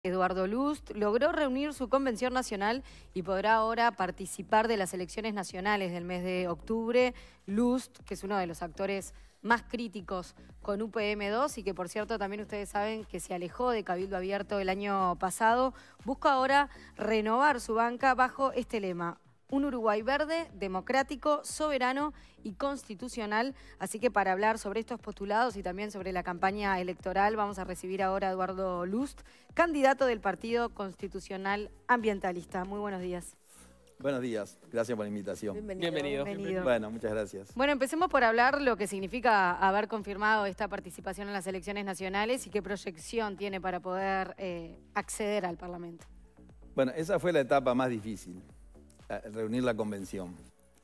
Eduardo Lust logró reunir su convención nacional y podrá ahora participar de las elecciones nacionales del mes de octubre. Lust, que es uno de los actores más críticos con UPM2 y que por cierto también ustedes saben que se alejó de Cabildo Abierto el año pasado, busca ahora renovar su banca bajo este lema: un Uruguay verde, democrático, soberano y constitucional. Así que para hablar sobre estos postulados y también sobre la campaña electoral vamos a recibir ahora a Eduardo Lust, candidato del Partido Constitucional Ambientalista. Muy buenos días. Buenos días, gracias por la invitación. Bienvenido. Bueno, muchas gracias. Bueno, empecemos por hablar lo que significa haber confirmado esta participación en las elecciones nacionales y qué proyección tiene para poder acceder al Parlamento. Bueno, esa fue la etapa más difícil, reunir la convención.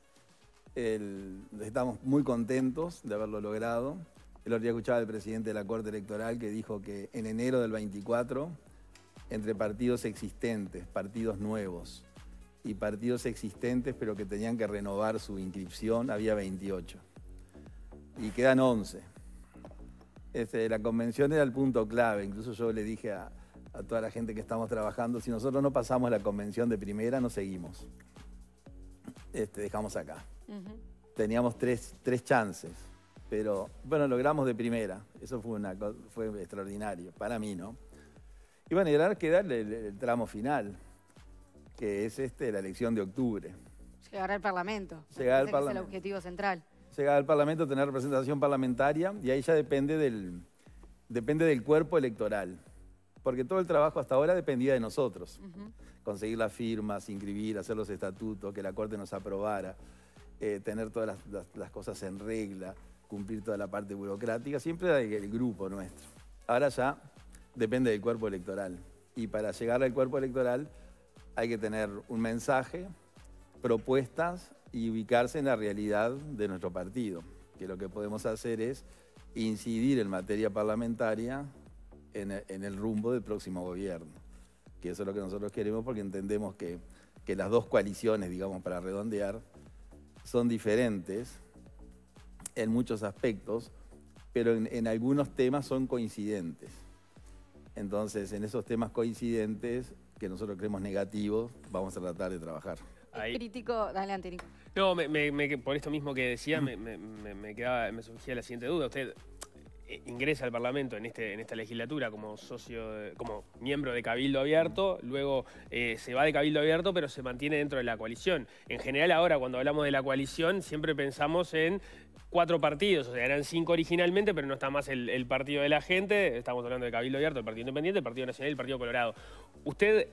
Estamos muy contentos de haberlo logrado. El otro día escuchaba al presidente de la Corte Electoral que dijo que en enero del 24, entre partidos existentes, partidos nuevos y partidos existentes pero que tenían que renovar su inscripción, había 28. Y quedan 11. La convención era el punto clave. Incluso yo le dije a toda la gente que estamos trabajando, si nosotros no pasamos la convención de primera, no seguimos. Dejamos acá. Teníamos tres chances, pero bueno, logramos de primera. Eso fue extraordinario, para mí, ¿no? Y bueno, y ahora queda el tramo final, que es la elección de octubre. Llegar al Parlamento. Llegar al Ese Parlamento. es el objetivo central. Llegar al Parlamento, tener representación parlamentaria, y ahí ya depende del cuerpo electoral. Porque todo el trabajo hasta ahora dependía de nosotros. Conseguir las firmas, inscribir, hacer los estatutos, que la Corte nos aprobara, tener todas las cosas en regla, cumplir toda la parte burocrática, siempre era el grupo nuestro. Ahora ya depende del cuerpo electoral. Y para llegar al cuerpo electoral hay que tener un mensaje, propuestas y ubicarse en la realidad de nuestro partido. Que lo que podemos hacer es incidir en materia parlamentaria en el rumbo del próximo gobierno. Que eso es lo que nosotros queremos, porque entendemos que las dos coaliciones, digamos, para redondear, son diferentes en muchos aspectos, pero en algunos temas son coincidentes. Entonces, en esos temas coincidentes, que nosotros creemos negativos, vamos a tratar de trabajar. Ahí. Crítico, adelante, Nico. No, por esto mismo que decía, me surgía la siguiente duda. Usted ingresa al Parlamento en esta legislatura como como miembro de Cabildo Abierto, luego se va de Cabildo Abierto, pero se mantiene dentro de la coalición. En general ahora, cuando hablamos de la coalición, siempre pensamos en 4 partidos, o sea, eran 5 originalmente, pero no está más el Partido de la Gente, estamos hablando de Cabildo Abierto, el Partido Independiente, el Partido Nacional y el Partido Colorado. Usted,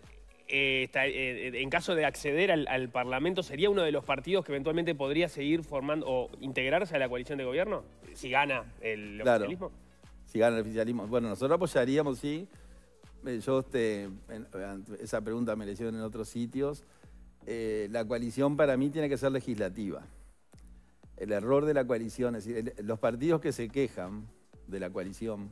en caso de acceder al Parlamento, ¿sería uno de los partidos que eventualmente podría seguir formando o integrarse a la coalición de gobierno? Si gana el oficialismo. Si gana el oficialismo. Bueno, nosotros apoyaríamos, sí. Yo, esa pregunta me la hicieron en otros sitios. La coalición para mí tiene que ser legislativa. El error de la coalición, es decir, los partidos que se quejan de la coalición,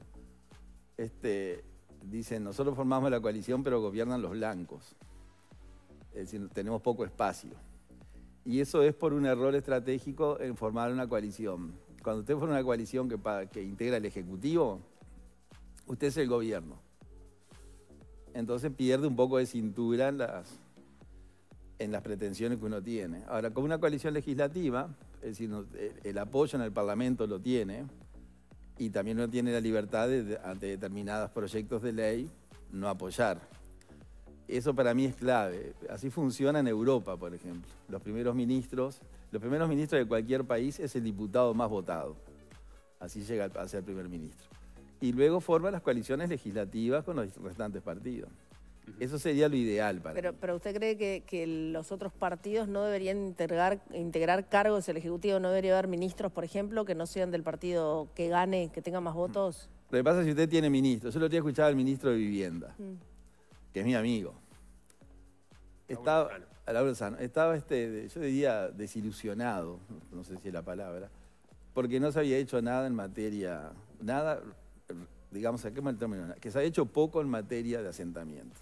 dicen, nosotros formamos la coalición, pero gobiernan los blancos. Es decir, tenemos poco espacio. Y eso es por un error estratégico en formar una coalición. Cuando usted forma una coalición que integra el Ejecutivo, usted es el gobierno. Entonces pierde un poco de cintura en las pretensiones que uno tiene. Ahora, con una coalición legislativa, es decir, el apoyo en el Parlamento lo tiene, y también uno tiene la libertad de, ante determinados proyectos de ley, no apoyar. Eso para mí es clave. Así funciona en Europa, por ejemplo. Los primeros ministros de cualquier país es el diputado más votado. Así llega a ser primer ministro. Y luego forma las coaliciones legislativas con los restantes partidos. Eso sería lo ideal para mí. Pero ¿usted cree que los otros partidos no deberían integrar cargos del Ejecutivo? ¿No debería haber ministros, por ejemplo, que no sean del partido que gane, que tenga más votos? Lo que pasa es que usted tiene ministros. Yo lo había escuchado al ministro de Vivienda, que es mi amigo. Estaba, yo diría, desilusionado, no sé si es la palabra, porque no se había hecho nada en materia, digamos, saquemos el término, que se ha hecho poco en materia de asentamiento.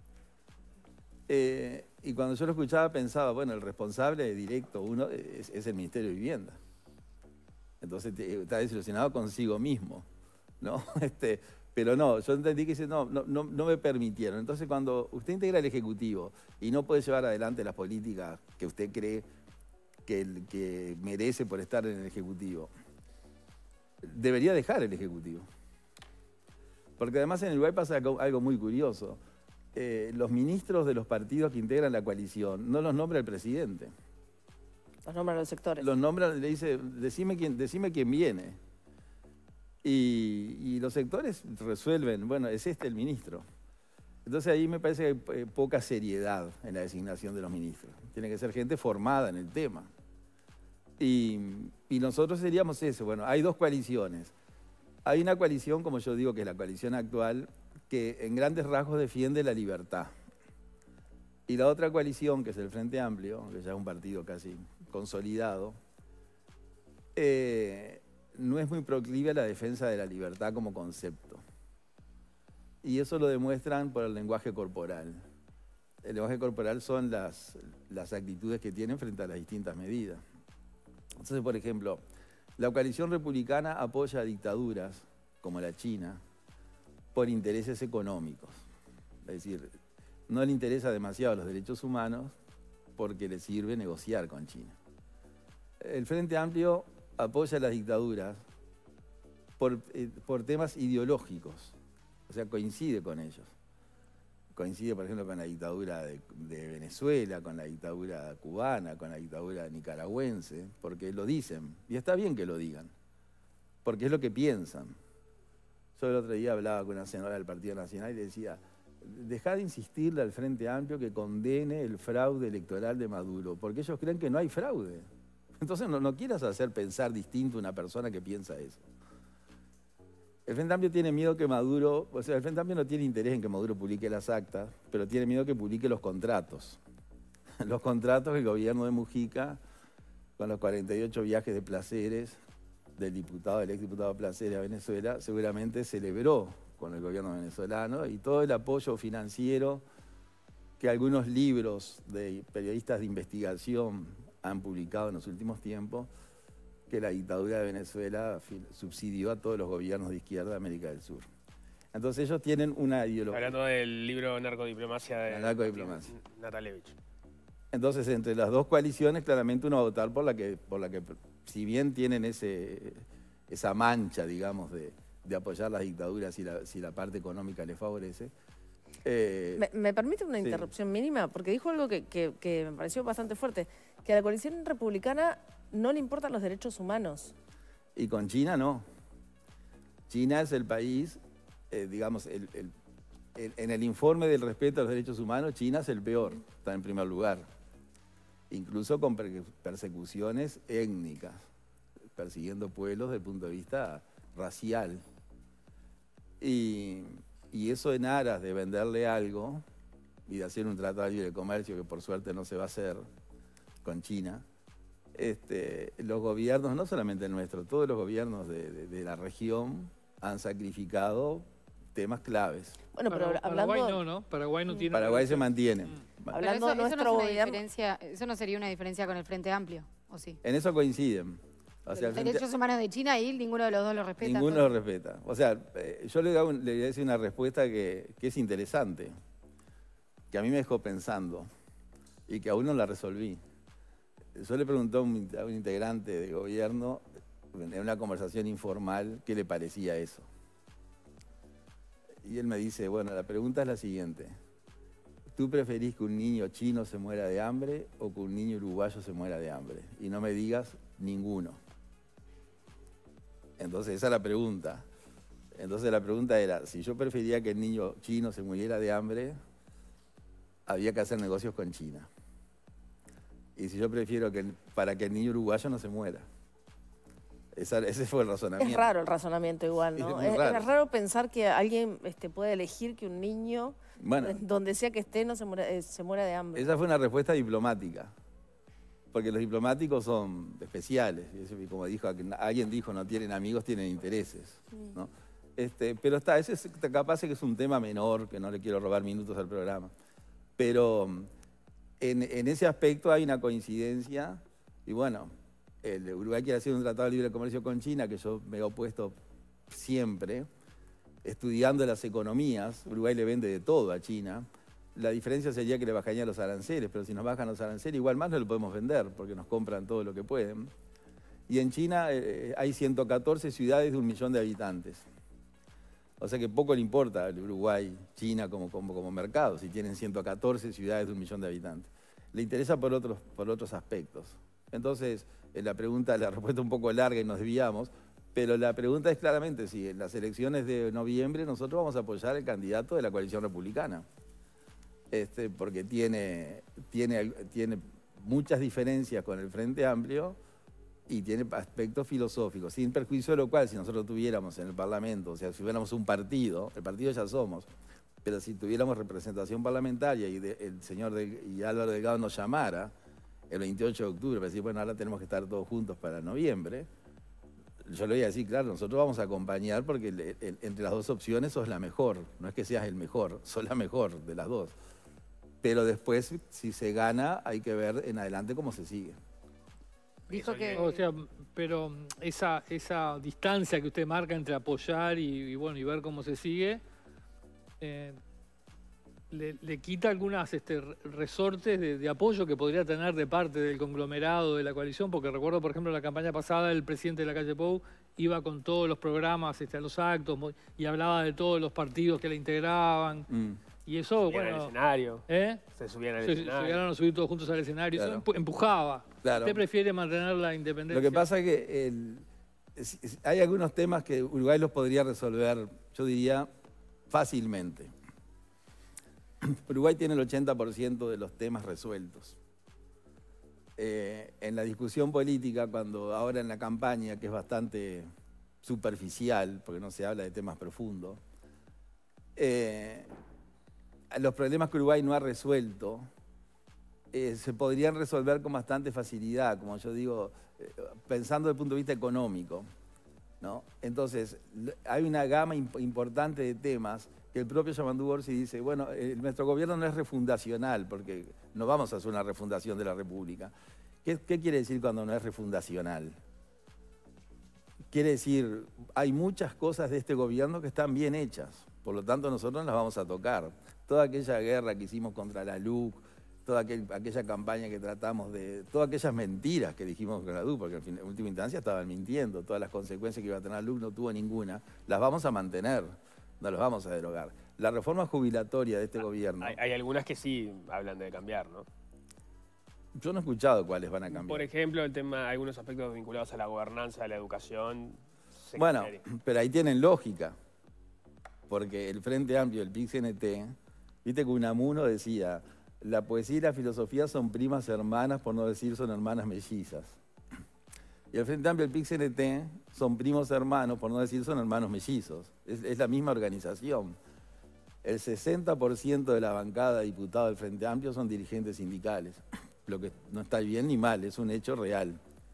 Y cuando yo lo escuchaba pensaba, bueno, el responsable directo es el Ministerio de Vivienda. Entonces está desilusionado consigo mismo, ¿no? Pero no, yo entendí que no me permitieron. Entonces, cuando usted integra el Ejecutivo y no puede llevar adelante las políticas que usted cree que merece por estar en el Ejecutivo, debería dejar el Ejecutivo. Porque además en Uruguay pasa algo muy curioso. Los ministros de los partidos que integran la coalición no los nombra el presidente. Los nombran los sectores. Los nombra, le dice, decime quién viene. Y los sectores resuelven, bueno, es este el ministro. Entonces ahí me parece que hay poca seriedad en la designación de los ministros. Tiene que ser gente formada en el tema. Y nosotros seríamos eso. Bueno, hay dos coaliciones. Hay una coalición, como yo digo, que es la coalición actual, que en grandes rasgos defiende la libertad. Y la otra coalición, que es el Frente Amplio, que ya es un partido casi consolidado, no es muy proclive a la defensa de la libertad como concepto. Y eso lo demuestran por el lenguaje corporal. El lenguaje corporal son las actitudes que tienen frente a las distintas medidas. Entonces, por ejemplo, la coalición republicana apoya dictaduras como la China por intereses económicos. Es decir, no le interesa demasiado los derechos humanos porque le sirve negociar con China. El Frente Amplio apoya las dictaduras por temas ideológicos, o sea, coincide con ellos. Coincide, por ejemplo, con la dictadura de Venezuela, con la dictadura cubana, con la dictadura nicaragüense, porque lo dicen, y está bien que lo digan, porque es lo que piensan. Yo el otro día hablaba con una senadora del Partido Nacional y le decía, dejá de insistirle al Frente Amplio que condene el fraude electoral de Maduro, porque ellos creen que no hay fraude. Entonces no quieras hacer pensar distinto a una persona que piensa eso. El Frente Amplio tiene miedo que Maduro, o sea, el Frente Amplio no tiene interés en que Maduro publique las actas, pero tiene miedo que publique los contratos. Los contratos del gobierno de Mujica, con los 48 viajes de placeres del exdiputado Placeres a Venezuela, seguramente celebró con el gobierno venezolano y todo el apoyo financiero que algunos libros de periodistas de investigación han publicado en los últimos tiempos, que la dictadura de Venezuela subsidió a todos los gobiernos de izquierda de América del Sur. Entonces ellos tienen una ideología. Hablando del libro Narcodiplomacia de Narcodiplomacia. Natalevich. Entonces, entre las dos coaliciones, claramente uno va a votar por la que si bien tienen esa mancha, digamos, de apoyar las dictaduras si la parte económica les favorece. ¿Me permite una interrupción mínima? Porque dijo algo que me pareció bastante fuerte, que a la coalición republicana no le importan los derechos humanos. Y con China no. China es el país, digamos, en el informe del respeto a los derechos humanos, China es el peor, está en primer lugar. Incluso con persecuciones étnicas, persiguiendo pueblos desde el punto de vista racial. Y eso en aras de venderle algo y de hacer un tratado de libre comercio que por suerte no se va a hacer con China, los gobiernos, no solamente el nuestro, todos los gobiernos de la región han sacrificado temas claves. Bueno, pero hablando... Paraguay no, Paraguay no tiene... Paraguay se mantiene. Hablando de nuestro no gobierno... eso no sería una diferencia con el Frente Amplio, ¿o sí? En eso coinciden. O sea, Los derechos humanos de China ahí ninguno de los dos lo respeta. Ninguno lo respeta. O sea, yo le voy a decir una respuesta que es interesante, que a mí me dejó pensando y que aún no la resolví. Yo le pregunté a un integrante de gobierno en una conversación informal qué le parecía eso. Y él me dice, bueno, la pregunta es la siguiente. ¿Tú preferís que un niño chino se muera de hambre o que un niño uruguayo se muera de hambre? Y no me digas ninguno. Entonces esa es la pregunta. Entonces la pregunta era, si yo prefería que el niño chino se muriera de hambre, había que hacer negocios con China. Y si yo prefiero para que el niño uruguayo no se muera. Ese fue el razonamiento. Es raro el razonamiento igual, ¿no? Es es raro pensar que alguien puede elegir que un niño, bueno, donde sea que esté, no se muera de hambre. Esa fue una respuesta diplomática. Porque los diplomáticos son especiales. Y como alguien dijo, no tienen amigos, tienen intereses. ¿No? Pero capaz que es un tema menor, que no le quiero robar minutos al programa. Pero en ese aspecto hay una coincidencia. Y bueno, el Uruguay quiere hacer un tratado de libre comercio con China, que yo me he opuesto siempre. estudiando las economías, Uruguay le vende de todo a China. La diferencia sería que le bajarían los aranceles, pero si nos bajan los aranceles, igual más no lo podemos vender, porque nos compran todo lo que pueden. Y en China hay 114 ciudades de 1 millón de habitantes. O sea que poco le importa al Uruguay, China como mercado, si tienen 114 ciudades de 1 millón de habitantes. Le interesa por otros aspectos. Entonces, la respuesta es un poco larga y nos desviamos, pero la pregunta es claramente si en las elecciones de noviembre nosotros vamos a apoyar al candidato de la coalición republicana. Porque tiene muchas diferencias con el Frente Amplio y tiene aspectos filosóficos, sin perjuicio de lo cual, si nosotros tuviéramos en el Parlamento, o sea, si hubiéramos un partido, el partido ya somos, pero si tuviéramos representación parlamentaria y el señor y Álvaro Delgado nos llamara el 28 de octubre para decir, bueno, ahora tenemos que estar todos juntos para noviembre, yo le voy a decir, claro, nosotros vamos a acompañar porque entre las dos opciones sos la mejor, no es que seas el mejor, sos la mejor de las dos. Pero después, si se gana, hay que ver en adelante cómo se sigue. Dijo que... O sea, pero esa distancia que usted marca entre apoyar y ver cómo se sigue, le quita algunas resortes de apoyo que podría tener de parte del conglomerado de la coalición, porque recuerdo, por ejemplo, la campaña pasada, el presidente de la calle Pou iba con todos los programas a los actos y hablaba de todos los partidos que la integraban. Y eso, subían al escenario. Se subían al escenario. Se llegaron a subir todos juntos al escenario. Claro. Eso empujaba. Claro. ¿Usted prefiere mantener la independencia? Lo que pasa es que hay algunos temas que Uruguay los podría resolver, yo diría, fácilmente. Uruguay tiene el 80% de los temas resueltos. En la discusión política, cuando ahora en la campaña, que es bastante superficial, porque no se habla de temas profundos, los problemas que Uruguay no ha resuelto se podrían resolver con bastante facilidad, como yo digo, pensando desde el punto de vista económico, ¿no? Entonces, hay una gama importante de temas que el propio Yamandu Orsi dice, bueno, nuestro gobierno no es refundacional, porque no vamos a hacer una refundación de la República. ¿Qué quiere decir cuando no es refundacional? Quiere decir, hay muchas cosas de este gobierno que están bien hechas, por lo tanto nosotros las vamos a tocar. Toda aquella guerra que hicimos contra la LUC, toda aquella campaña que tratamos de... Todas aquellas mentiras que dijimos con la LUC, porque en última instancia estaban mintiendo, todas las consecuencias que iba a tener la LUC no tuvo ninguna, las vamos a mantener, no las vamos a derogar. La reforma jubilatoria de este gobierno... Hay algunas que sí hablan de cambiar, ¿no? Yo no he escuchado cuáles van a cambiar. Por ejemplo, el tema, algunos aspectos vinculados a la gobernanza, a la educación... Bueno, pero ahí tienen lógica, porque el Frente Amplio, el PIT-CNT... Viste que Unamuno decía, la poesía y la filosofía son primas hermanas, por no decir son hermanas mellizas. Y el Frente Amplio y el PIT-CNT son primos hermanos, por no decir son hermanos mellizos. Es la misma organización. El 60% de la bancada de diputados del Frente Amplio son dirigentes sindicales. Lo que no está bien ni mal, es un hecho real.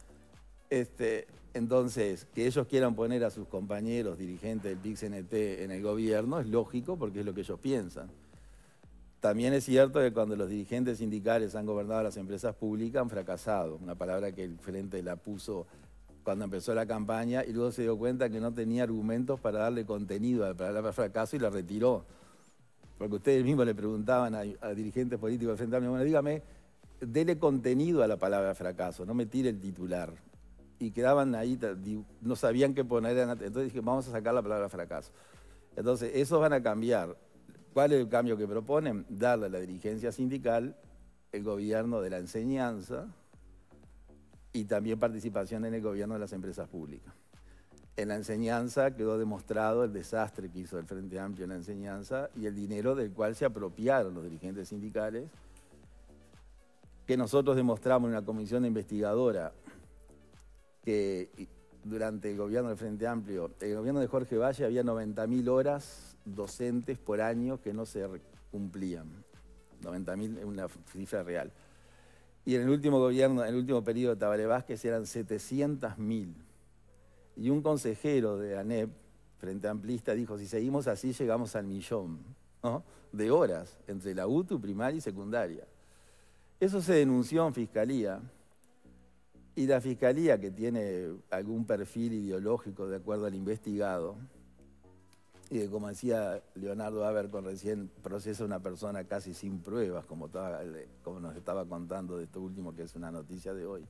Entonces, que ellos quieran poner a sus compañeros dirigentes del PIT-CNT en el gobierno es lógico porque es lo que ellos piensan. También es cierto que cuando los dirigentes sindicales han gobernado las empresas públicas han fracasado, una palabra que el Frente la puso cuando empezó la campaña y luego se dio cuenta que no tenía argumentos para darle contenido a la palabra fracaso y la retiró. Porque ustedes mismos le preguntaban a dirigentes políticos del Frente Amplio, bueno, dígame, dele contenido a la palabra fracaso, no me tire el titular. Y quedaban ahí, no sabían qué poner, entonces dije, vamos a sacar la palabra fracaso. Entonces, esos van a cambiar. ¿Cuál es el cambio que proponen? Darle a la dirigencia sindical el gobierno de la enseñanza y también participación en el gobierno de las empresas públicas. En la enseñanza quedó demostrado el desastre que hizo el Frente Amplio en la enseñanza y el dinero del cual se apropiaron los dirigentes sindicales, que nosotros demostramos en una comisión investigadora que durante el gobierno del Frente Amplio, el gobierno de Jorge Valle había 90.000 horas docentes por año que no se cumplían. 90.000 es una cifra real. Y en el último gobierno, en el último periodo de Tabaré Vázquez eran 700.000. Y un consejero de ANEP, Frente Amplista, dijo, si seguimos así llegamos al 1.000.000, ¿no?, de horas entre la UTU, primaria y secundaria. Eso se denunció en Fiscalía. Y la Fiscalía, que tiene algún perfil ideológico de acuerdo al investigado, y que, como decía Leonardo Abercon recién, procesa una persona casi sin pruebas, como nos estaba contando de esto último, que es una noticia de hoy.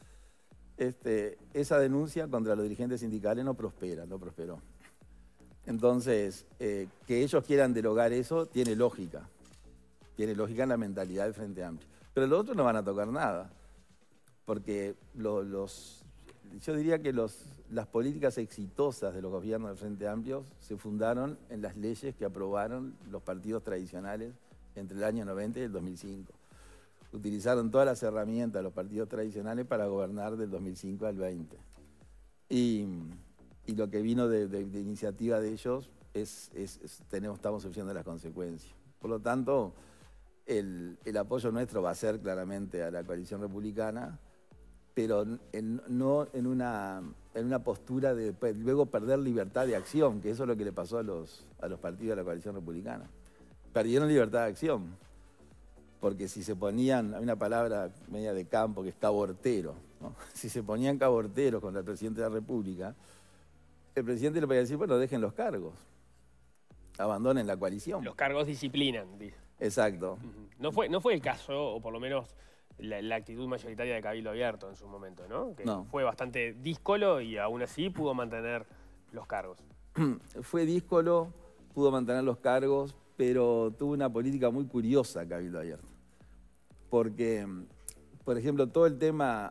Esa denuncia contra los dirigentes sindicales no prosperó. Entonces, que ellos quieran derogar eso tiene lógica. Tiene lógica en la mentalidad del Frente Amplio. Pero los otros no van a tocar nada. Porque yo diría que las políticas exitosas de los gobiernos del Frente Amplio se fundaron en las leyes que aprobaron los partidos tradicionales entre el año 90 y el 2005. Utilizaron todas las herramientas de los partidos tradicionales para gobernar del 2005 al 20. Y lo que vino de iniciativa de ellos estamos sufriendo las consecuencias. Por lo tanto, el apoyo nuestro va a ser claramente a la coalición republicana, pero no en una postura de luego perder libertad de acción, que eso es lo que le pasó a los partidos de la coalición republicana. Perdieron libertad de acción, porque si se ponían, hay una palabra media de campo que es cabortero, ¿no? Si se ponían caborteros contra el presidente de la República, el presidente le podía decir, bueno, dejen los cargos, abandonen la coalición. Los cargos disciplinan, dice. Exacto. No fue el caso, o por lo menos la actitud mayoritaria de Cabildo Abierto en su momento, ¿no? Que No. fue bastante díscolo y aún así pudo mantener los cargos. Fue díscolo, pudo mantener los cargos, pero tuvo una política muy curiosa Cabildo Abierto. Porque, por ejemplo, todo el tema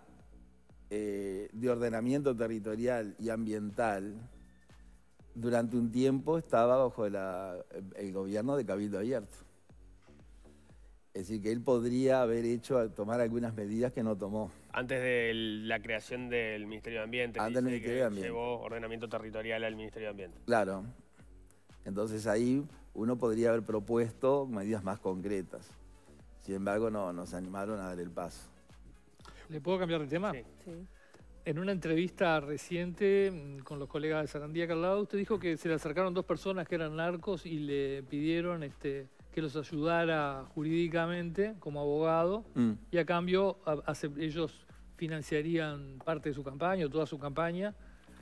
de ordenamiento territorial y ambiental, durante un tiempo estaba bajo el gobierno de Cabildo Abierto. Es decir, que él podría haber tomar algunas medidas que no tomó. Antes de la creación del Ministerio de Ambiente. Antes del Ministerio de Ambiente. Llevó ordenamiento territorial al Ministerio de Ambiente. Claro. Entonces ahí uno podría haber propuesto medidas más concretas. Sin embargo, no nos animaron a dar el paso. ¿Le puedo cambiar de tema? Sí. Sí. En una entrevista reciente con los colegas de Sarandía Carlado, usted dijo que se le acercaron dos personas que eran narcos y le pidieron que los ayudara jurídicamente como abogado y a cambio ellos financiarían parte de su campaña o toda su campaña.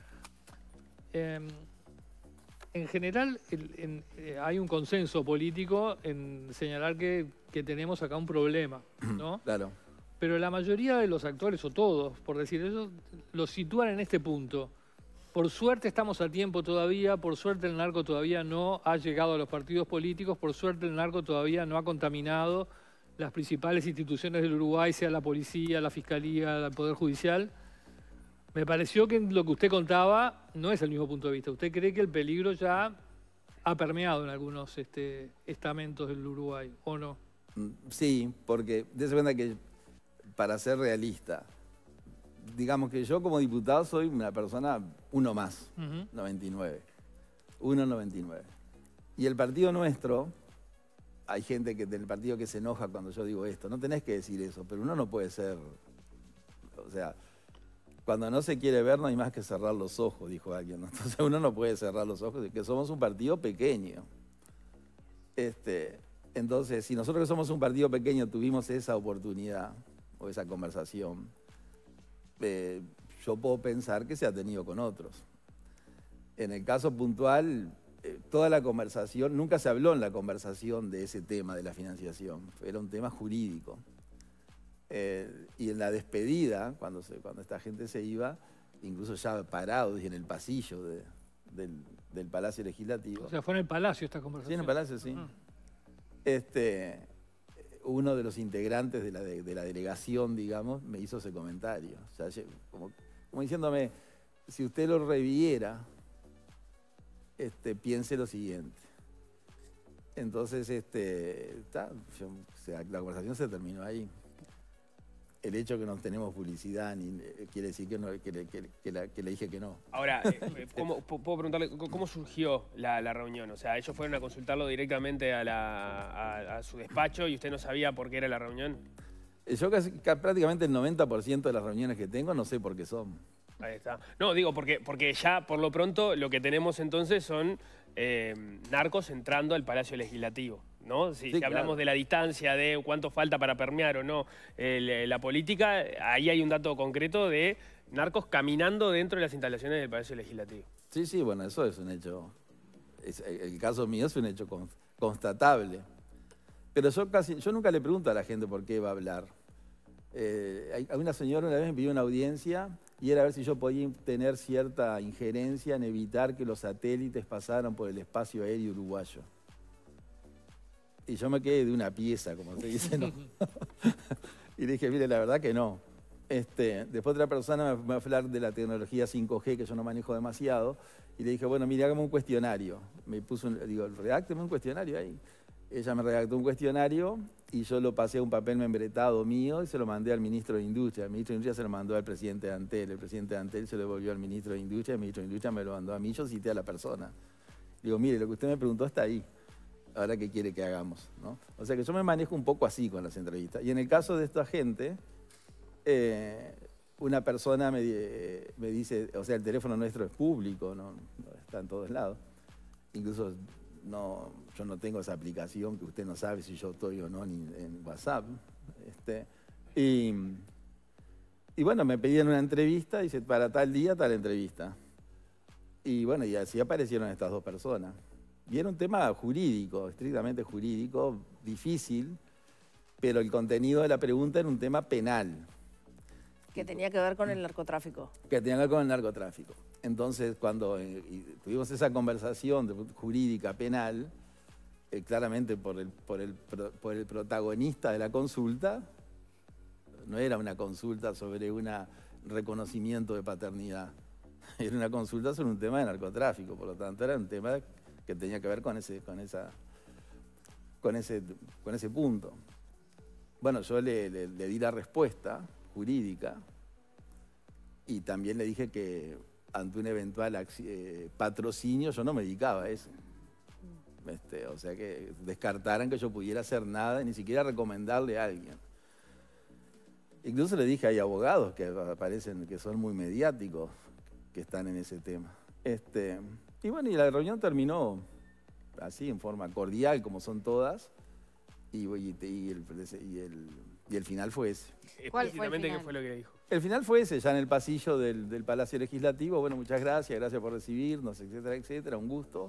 En general hay un consenso político en señalar que tenemos acá un problema, ¿no? Claro. Pero la mayoría de los actores, o todos, por decir eso, los sitúan en este punto. Por suerte estamos a tiempo todavía, por suerte el narco todavía no ha llegado a los partidos políticos, por suerte el narco todavía no ha contaminado las principales instituciones del Uruguay, sea la policía, la fiscalía, el Poder Judicial. Me pareció que lo que usted contaba no es el mismo punto de vista. ¿Usted cree que el peligro ya ha permeado en algunos estamentos del Uruguay, o no? Sí, porque dése cuenta que, para ser realista, digamos que yo como diputado soy una persona uno más, 99. 1,99. Y el partido nuestro, hay gente del partido que se enoja cuando yo digo esto. No tenés que decir eso, pero uno no puede ser... O sea, cuando no se quiere ver no hay más que cerrar los ojos, dijo alguien, ¿no? Entonces uno no puede cerrar los ojos, que somos un partido pequeño. Entonces, si nosotros que somos un partido pequeño tuvimos esa oportunidad o esa conversación, yo puedo pensar que se ha tenido con otros. En el caso puntual, toda la conversación, nunca se habló en la conversación de ese tema de la financiación, era un tema jurídico. Y en la despedida, cuando esta gente se iba, incluso ya parados y en el pasillo del Palacio Legislativo. O sea, fue en el Palacio esta conversación. Sí, en el Palacio, sí. Uno de los integrantes de la delegación, digamos, me hizo ese comentario. O sea, como diciéndome, si usted lo reviera, piense lo siguiente. Entonces, la conversación se terminó ahí. El hecho que no tenemos publicidad quiere decir que le dije que no. Ahora, puedo preguntarle, ¿cómo surgió la reunión? O sea, ellos fueron a consultarlo directamente a su despacho y usted no sabía por qué era la reunión. Yo prácticamente el 90% de las reuniones que tengo no sé por qué son. Ahí está. No, digo, porque ya por lo pronto lo que tenemos entonces son narcos entrando al Palacio Legislativo, ¿no? Si claro. Hablamos de la distancia, de cuánto falta para permear o no la política, ahí hay un dato concreto de narcos caminando dentro de las instalaciones del Palacio Legislativo. Sí, bueno, eso es un hecho el caso mío es un hecho constatable. Pero yo nunca le pregunto a la gente por qué va a hablar. Hay una señora una vez me pidió una audiencia y era a ver si yo podía tener cierta injerencia en evitar que los satélites pasaran por el espacio aéreo uruguayo. Y yo me quedé de una pieza, como se dice, ¿no? Y le dije, mire, la verdad que no. Después otra persona me va a hablar de la tecnología 5G, que yo no manejo demasiado, y le dije, bueno, mire, hágame un cuestionario. Me puso, digo, redácteme un cuestionario ahí. Ella me redactó un cuestionario y yo lo pasé a un papel membretado mío y se lo mandé al ministro de Industria. El ministro de Industria se lo mandó al presidente de Antel. El presidente de Antel se lo devolvió al ministro de Industria. El ministro de Industria me lo mandó a mí. Yo cité a la persona. Digo, mire, lo que usted me preguntó está ahí. Ahora, ¿qué quiere que hagamos? ¿No? O sea que yo me manejo un poco así con las entrevistas. Y en el caso de esta gente, una persona me dice, o sea, el teléfono nuestro es público, no está en todos lados. Incluso yo no tengo esa aplicación que usted no sabe si yo estoy o no en WhatsApp. Y bueno, me pedían una entrevista, dice, para tal día, tal entrevista. Y bueno, y así aparecieron estas dos personas. Y era un tema jurídico, estrictamente jurídico, difícil, pero el contenido de la pregunta era un tema penal. Que tenía que ver con el narcotráfico. Que tenía que ver con el narcotráfico. Entonces, cuando tuvimos esa conversación jurídica penal, claramente por el protagonista de la consulta, no era una consulta sobre un reconocimiento de paternidad, era una consulta sobre un tema de narcotráfico, por lo tanto era un tema que tenía que ver con ese punto. Bueno, yo le di la respuesta jurídica y también le dije que ante un eventual patrocinio yo no me dedicaba a eso. O sea, que descartaran que yo pudiera hacer nada, ni siquiera recomendarle a alguien. Incluso le dije, hay abogados que aparecen, que son muy mediáticos, que están en ese tema. Y bueno, y la reunión terminó así, en forma cordial, como son todas, y el final fue ese. ¿Cuál fue el final? ¿Qué fue lo que dijo? El final fue ese, ya en el pasillo del Palacio Legislativo. Bueno, muchas gracias por recibirnos, etcétera, etcétera, un gusto.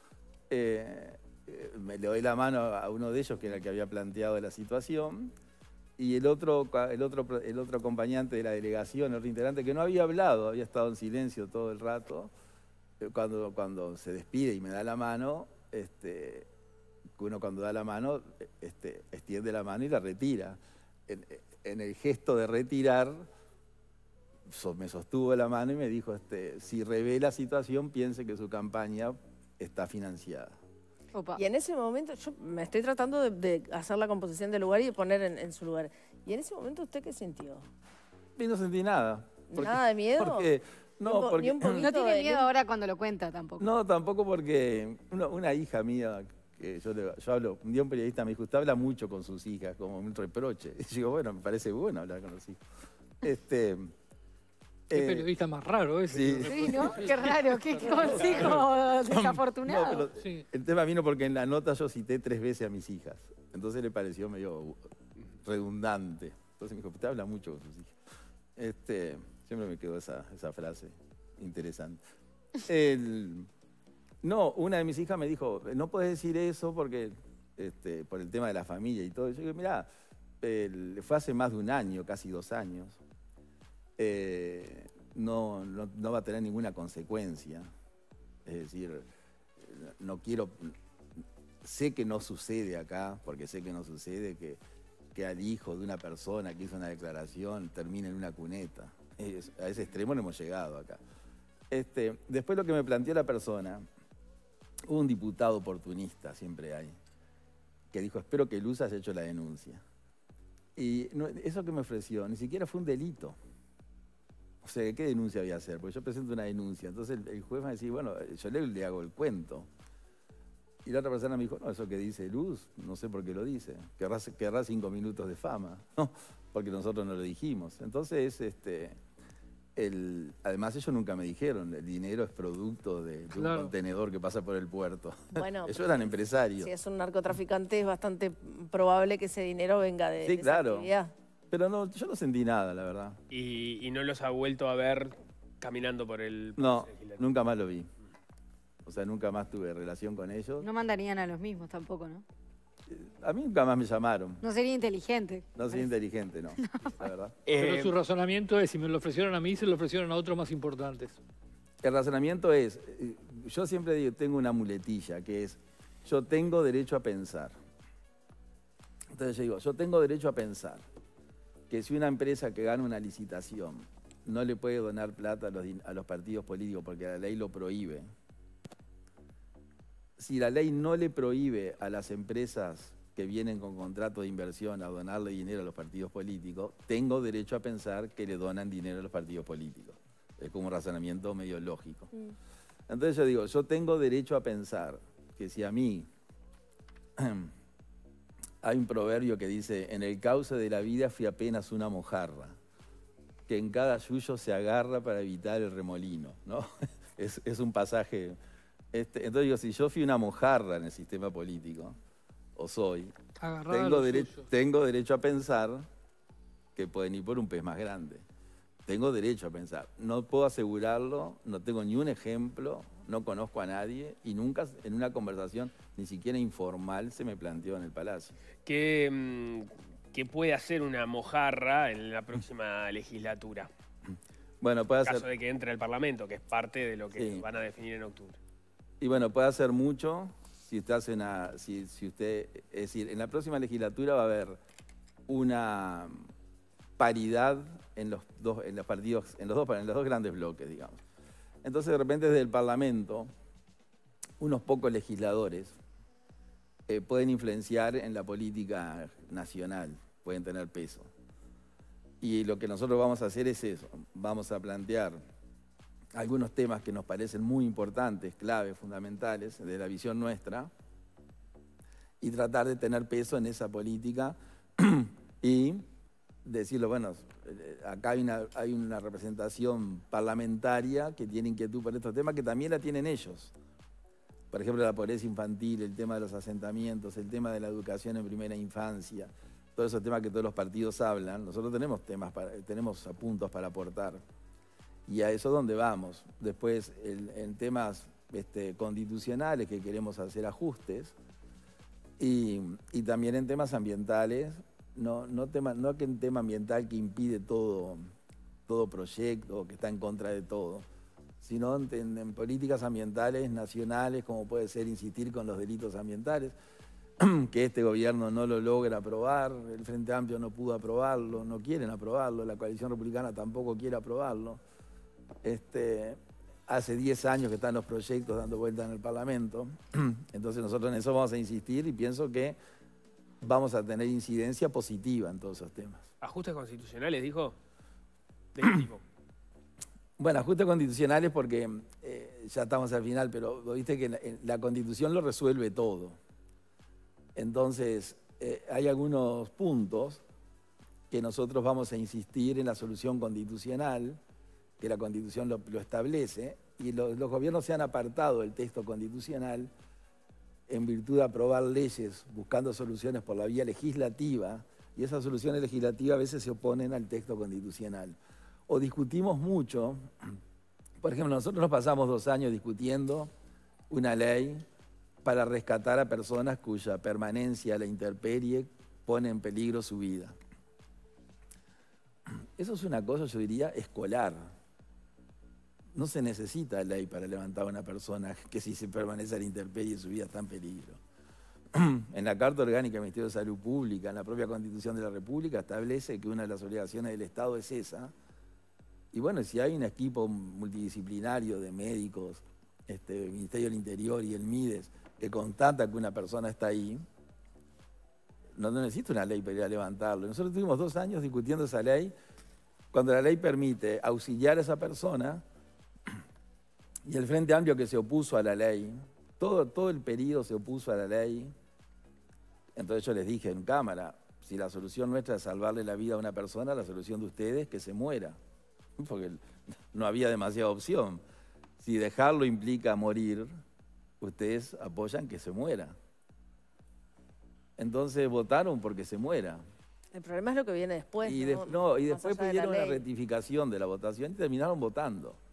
Me le doy la mano a uno de ellos, que era el que había planteado la situación, y el otro acompañante de la delegación, el reintegrante, que no había hablado, había estado en silencio todo el rato, cuando se despide y me da la mano, uno cuando da la mano, extiende la mano y la retira. En el gesto de retirar, me sostuvo la mano y me dijo, si revé la situación, piense que su campaña está financiada. Opa. Y en ese momento, yo me estoy tratando de hacer la composición del lugar y de poner en su lugar. ¿Y en ese momento usted qué sintió? Y no sentí nada. ¿Nada de miedo? Porque, no, porque, No tiene miedo ahora cuando lo cuenta tampoco. No, tampoco porque una hija mía, que yo hablo, un día un periodista me dijo, usted habla mucho con sus hijas, como un reproche. Y yo digo, bueno, me parece bueno hablar con los hijos. Qué periodista más raro ese. Sí, ¿no? Qué raro, qué consejo desafortunado. No, pero Sí. el tema vino porque en la nota yo cité 3 veces a mis hijas. Entonces le pareció medio redundante. Entonces me dijo, usted habla mucho con sus hijas. Siempre me quedó esa frase interesante. No, una de mis hijas me dijo, no puedes decir eso porque por el tema de la familia y todo. Yo digo, mirá, fue hace más de 1 año, casi 2 años. No va a tener ninguna consecuencia. Es decir, no quiero... Sé que no sucede acá, porque sé que no sucede que al hijo de una persona que hizo una declaración termine en una cuneta. A ese extremo no hemos llegado acá. Después lo que me planteó la persona, hubo un diputado oportunista, siempre hay, que dijo, espero que Luz haya hecho la denuncia. Y eso que me ofreció ni siquiera fue un delito. O sea, ¿qué denuncia voy a hacer? Porque yo presento una denuncia. Entonces el juez me decía, bueno, yo le hago el cuento. Y la otra persona me dijo, no, eso que dice Luz, no sé por qué lo dice. Querrá 5 minutos de fama. No, porque nosotros no lo dijimos. Entonces, además ellos nunca me dijeron, el dinero es producto de un contenedor que pasa por el puerto. Bueno, ellos eran empresarios. Si es un narcotraficante es bastante probable que ese dinero venga de esa actividad. Pero no, yo no sentí nada, la verdad. ¿Y no los ha vuelto a ver caminando por el... No, nunca más lo vi. O sea, nunca más tuve relación con ellos. No mandarían a los mismos tampoco, ¿no? A mí nunca más me llamaron. No sería inteligente. No sería inteligente, no, la verdad. Pero su razonamiento es, si me lo ofrecieron a mí, se lo ofrecieron a otros más importantes. El razonamiento es, yo siempre digo, tengo una muletilla, que es, yo tengo derecho a pensar. Entonces yo digo, yo tengo derecho a pensar que si una empresa que gana una licitación no le puede donar plata a los partidos políticos porque la ley lo prohíbe, si la ley no le prohíbe a las empresas que vienen con contrato de inversión a donarle dinero a los partidos políticos, tengo derecho a pensar que le donan dinero a los partidos políticos. Es como un razonamiento medio lógico. Entonces yo digo, yo tengo derecho a pensar que si a mí hay un proverbio que dice, en el cauce de la vida fui apenas una mojarra, que en cada yuyo se agarra para evitar el remolino, ¿no? Es un pasaje. Entonces digo, si yo fui una mojarra en el sistema político, o soy, tengo derecho a pensar que pueden ir por un pez más grande. Tengo derecho a pensar. No puedo asegurarlo, no tengo ni un ejemplo, no conozco a nadie y nunca en una conversación, ni siquiera informal, se me planteó en el Palacio. ¿Qué puede hacer una mojarra en la próxima legislatura? Bueno, puede en caso hacer... de que entre al Parlamento, que es parte de lo que Sí. van a definir en octubre. Y bueno, puede hacer mucho si usted hace es decir, en la próxima legislatura va a haber una paridad en los dos partidos, en los dos grandes bloques, digamos. Entonces, de repente, desde el Parlamento, unos pocos legisladores pueden influenciar en la política nacional, pueden tener peso. Y lo que nosotros vamos a hacer es eso, vamos a plantear algunos temas que nos parecen muy importantes, claves, fundamentales, de la visión nuestra, y tratar de tener peso en esa política y decirlo, bueno, acá hay una representación parlamentaria que tiene inquietud por estos temas que también la tienen ellos. Por ejemplo, la pobreza infantil, el tema de los asentamientos, el tema de la educación en primera infancia, todos esos temas que todos los partidos hablan. Nosotros tenemos puntos para aportar. Y a eso es donde vamos. Después, en temas constitucionales que queremos hacer ajustes y también en temas ambientales, no que en tema ambiental que impide todo proyecto, que está en contra de todo, sino en políticas ambientales nacionales, como puede ser insistir con los delitos ambientales, que este gobierno no lo logra aprobar, el Frente Amplio no pudo aprobarlo, no quieren aprobarlo, la coalición republicana tampoco quiere aprobarlo. Hace 10 años que están los proyectos dando vuelta en el Parlamento, entonces nosotros en eso vamos a insistir y pienso que vamos a tener incidencia positiva en todos esos temas. ¿Ajustes constitucionales, dijo? ¿De qué tipo? Bueno, ajustes constitucionales porque ya estamos al final, pero viste que la Constitución lo resuelve todo. Entonces, hay algunos puntos que nosotros vamos a insistir en la solución constitucional, que la Constitución lo establece, y los gobiernos se han apartado del texto constitucional en virtud de aprobar leyes buscando soluciones por la vía legislativa, y esas soluciones legislativas a veces se oponen al texto constitucional. O discutimos mucho, por ejemplo, nosotros nos pasamos 2 años discutiendo una ley para rescatar a personas cuya permanencia a la intemperie pone en peligro su vida. Eso es una cosa, yo diría, escolar. No se necesita ley para levantar a una persona que si se permanece a la intemperie su vida está en peligro. En la Carta Orgánica del Ministerio de Salud Pública, en la propia Constitución de la República, establece que una de las obligaciones del Estado es esa. Y bueno, si hay un equipo multidisciplinario de médicos, el Ministerio del Interior y el MIDES, que constata que una persona está ahí, no necesita una ley para ir a levantarlo. Nosotros tuvimos 2 años discutiendo esa ley, cuando la ley permite auxiliar a esa persona, y el Frente Amplio que se opuso a la ley, todo el periodo se opuso a la ley. Entonces yo les dije en cámara, si la solución nuestra es salvarle la vida a una persona, la solución de ustedes es que se muera, porque no había demasiada opción. Si dejarlo implica morir, ustedes apoyan que se muera. Entonces votaron porque se muera. El problema es lo que viene después. Y Más después allá de la pidieron una ley. rectificación de la votación y terminaron votando.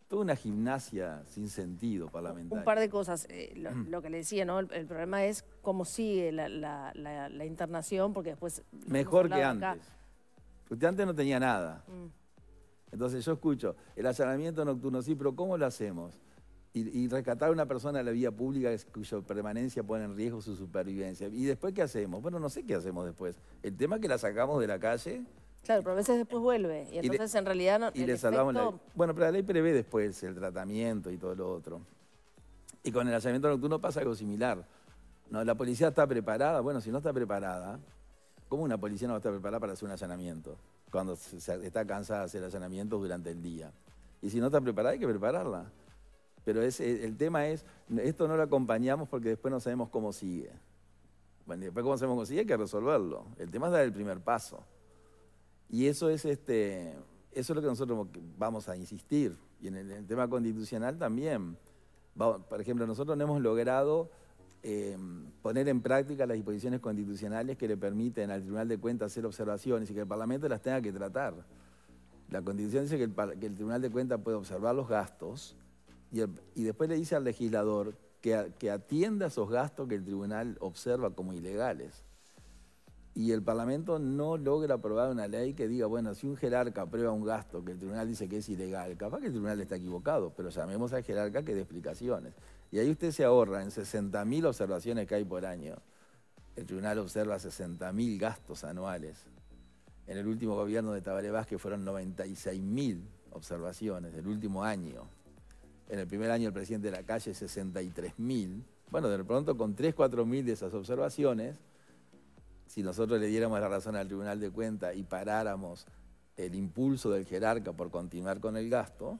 toda una gimnasia sin sentido parlamentaria. Un par de cosas. Lo que le decía, ¿no? El problema es cómo sigue la internación, porque después... Mejor que antes. Porque antes no tenía nada. Entonces yo escucho, el allanamiento nocturno, sí, pero ¿cómo lo hacemos? Y rescatar a una persona de la vía pública cuya permanencia pone en riesgo su supervivencia. ¿Y después qué hacemos? Bueno, no sé qué hacemos después. El tema es que la sacamos de la calle. Claro, pero a veces después vuelve. Y entonces en realidad no, y le salvamos la... Bueno, pero la ley prevé después el tratamiento y todo lo otro. Y con el allanamiento nocturno pasa algo similar. ¿No? La policía está preparada. Bueno, si no está preparada, ¿cómo una policía no va a estar preparada para hacer un allanamiento? Cuando está cansada de hacer allanamientos durante el día. Y si no está preparada, hay que prepararla. Pero el tema es, esto no lo acompañamos porque después no sabemos cómo sigue. Bueno, y después cómo sabemos cómo sigue hay que resolverlo. El tema es dar el primer paso. Y eso es, eso es lo que nosotros vamos a insistir. Y en el tema constitucional también. Por ejemplo, nosotros no hemos logrado poner en práctica las disposiciones constitucionales que le permiten al Tribunal de Cuentas hacer observaciones y que el Parlamento las tenga que tratar. La Constitución dice que el Tribunal de Cuentas puede observar los gastos y después le dice al legislador que atienda esos gastos que el tribunal observa como ilegales. Y el Parlamento no logra aprobar una ley que diga, bueno, si un jerarca aprueba un gasto que el tribunal dice que es ilegal, capaz que el tribunal está equivocado, pero llamemos al jerarca que dé explicaciones. Y ahí usted se ahorra en 60.000 observaciones que hay por año. El tribunal observa 60.000 gastos anuales. En el último gobierno de Tabaré Vázquez fueron 96.000 observaciones del último año. En el primer año el presidente de la calle 63.000. Bueno, de pronto con 3.000, 4.000 de esas observaciones, si nosotros le diéramos la razón al Tribunal de Cuentas y paráramos el impulso del jerarca por continuar con el gasto,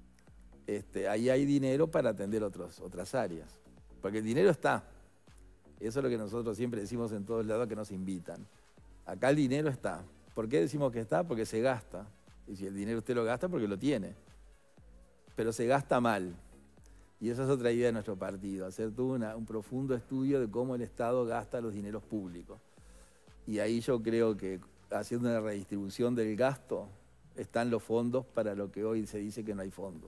ahí hay dinero para atender otras áreas. Porque el dinero está. Eso es lo que nosotros siempre decimos en todos lados que nos invitan. Acá el dinero está. ¿Por qué decimos que está? Porque se gasta. Y si el dinero usted lo gasta, porque lo tiene. Pero se gasta mal. Y esa es otra idea de nuestro partido, hacer todo un profundo estudio de cómo el Estado gasta los dineros públicos. Y ahí yo creo que haciendo una redistribución del gasto están los fondos para lo que hoy se dice que no hay fondos.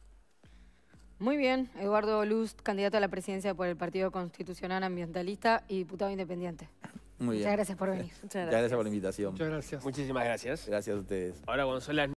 Muy bien, Eduardo Luz, candidato a la presidencia por el Partido Constitucional Ambientalista y diputado independiente. Muy bien. Muchas gracias por venir. Muchas gracias por la invitación. Muchas gracias. Muchísimas gracias. Gracias a ustedes. Ahora cuando son las